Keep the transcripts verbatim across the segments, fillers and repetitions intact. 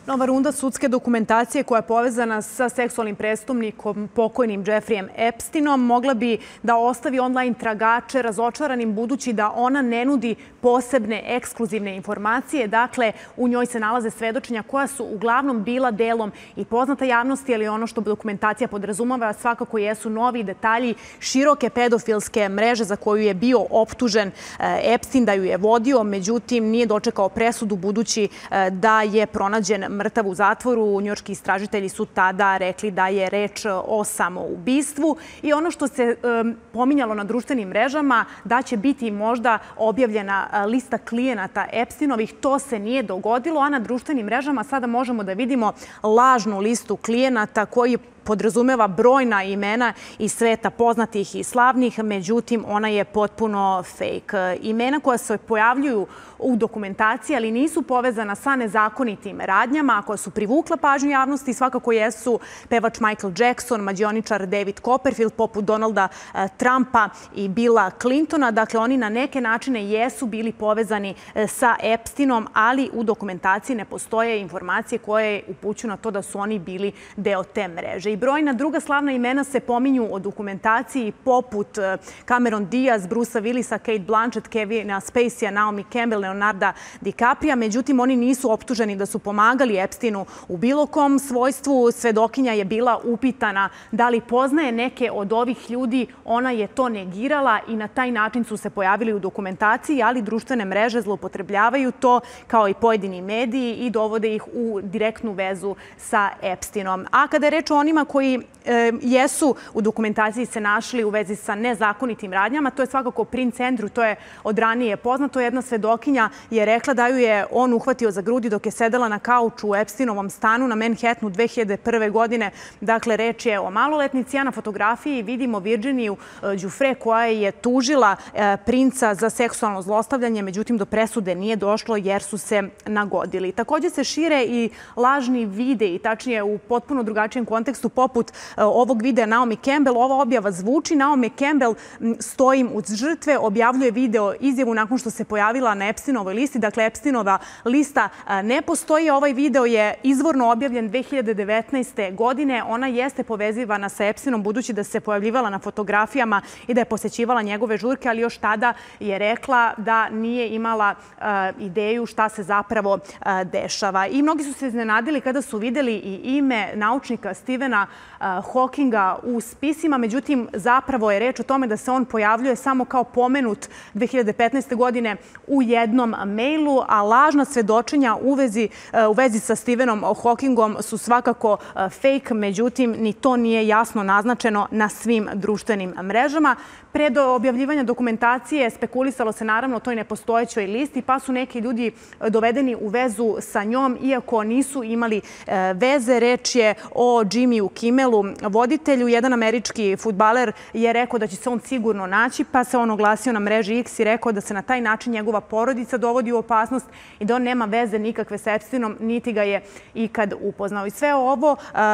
Nova runda sudske dokumentacije koja je povezana sa seksualnim prestupnikom pokojnim Jeffreyem Epsteinom mogla bi da ostavi online tragače razočaranim budući da ona ne nudi posebne ekskluzivne informacije. Dakle, u njoj se nalaze svedočenja koja su uglavnom bila delom i poznata javnosti, ali ono što dokumentacija podrazumava svakako jesu novi detalji široke pedofilske mreže za koju je bio optužen Epstein da ju je vodio, međutim nije dočekao presudu budući da je pronađen mrtav u zatvoru. Njujorški istražitelji su tada rekli da je reč o samoubistvu i ono što se pominjalo na društvenim mrežama da će biti možda objavljena lista klijenata Epsteinovih, to se nije dogodilo, a na društvenim mrežama sada možemo da vidimo lažnu listu klijenata koji podrazumeva brojna imena iz sveta poznatih i slavnih, međutim ona je potpuno fake. Imena koja se pojavljuju u dokumentaciji, ali nisu povezana sa nezakonitim radnjama, a koja su privukla pažnju javnosti, svakako jesu pevač Michael Jackson, mađioničar David Copperfield, poput Donalda Trumpa i Billa Clintona. Dakle, oni na neke načine jesu bili povezani sa Epsteinom, ali u dokumentaciji ne postoje informacije koje upućuju na to da su oni bili deo te mreže. I brojna druga slavna imena se pominju o dokumentaciji poput Cameron Diaz, Brucea Willisa, Kate Blanchett, Kevina Spaceya, Naomi Campbell, Leonarda DiCaprija. Međutim, oni nisu optuženi da su pomagali Epsteinu u bilo kom svojstvu. Svedokinja je bila upitana da li poznaje neke od ovih ljudi. Ona je to negirala i na taj način su se pojavili u dokumentaciji, ali društvene mreže zloupotrebljavaju to kao i pojedini mediji i dovode ih u direktnu vezu sa Epsteinom. A kada je reč o onima koji jesu u dokumentaciji se našli u vezi sa nezakonitim radnjama, to je svakako princ Andrew, to je od ranije poznato. Jedna svedokinja je rekla da ju je on uhvatio za grudi dok je sedela na kauču u Epsteinovom stanu na Manhattanu dve hiljade prve. godine. Dakle, reč je o maloletnici, a na fotografiji vidimo Virginiju Giuffre koja je tužila princa za seksualno zlostavljanje, međutim do presude nije došlo jer su se nagodili. Također se šire i lažni videi, tačnije u potpuno drugačijem kontekstu, poput ovog videa Naomi Campbell. Ova objava zvuči: Naomi Campbell, stojim uz žrtve, objavljuje video izjavu nakon što se pojavila na Epsteinovoj listi. Dakle, Epsteinova lista ne postoji. Ovaj video je izvorno objavljen dve hiljade devetnaeste. godine. Ona jeste povezivana sa Epsteinom budući da se pojavljivala na fotografijama i da je posećivala njegove žurke, ali još tada je rekla da nije imala ideju šta se zapravo dešava. I mnogi su se iznenadili kada su videli i ime naučnika Stephena Hawkinga u spisima. Međutim, zapravo je reč o tome da se on pojavljuje samo kao pomenut dve hiljade petnaeste. godine u jednom mailu, a lažna svedočenja u vezi, u vezi sa Stephenom Hawkingom su svakako fake, međutim, ni to nije jasno naznačeno na svim društvenim mrežama. Pre do objavljivanja dokumentacije spekulisalo se naravno o toj nepostojećoj listi, pa su neki ljudi dovedeni u vezu sa njom, iako nisu imali veze. Reč je o Jimmyu Kimmelu, voditelju. Jedan američki fudbaler je rekao da će se on sigurno naći, pa se on oglasio na mreži X i rekao da se na taj način njegova porodica dovodi u opasnost i da on nema veze nikakve sa Epsteinom, niti ga je ikad upoznao. I sve ovo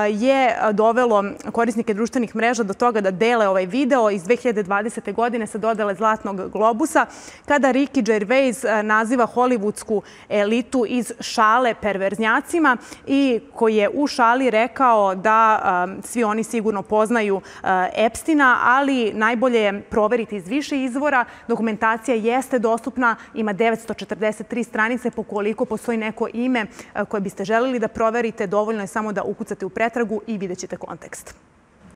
je dovelo korisnike društvenih mreža do toga da dele ovaj video iz dve hiljade dvadesete. godine sa dodele Zlatnog globusa, kada Ricky Gervais naziva hollywoodsku elitu iz šale perverznjacima i koji je u šali rekao da svi oni sigurno poznaju Epsteina, ali najbolje je proveriti iz više izvora. Dokumentacija jeste dostupna, ima devetsto četrdeset tri stranice. Pokoliko postoji neko ime koje biste želeli da proverite, dovoljno je samo da ukucate u pretragu i vidjet ćete kontekst.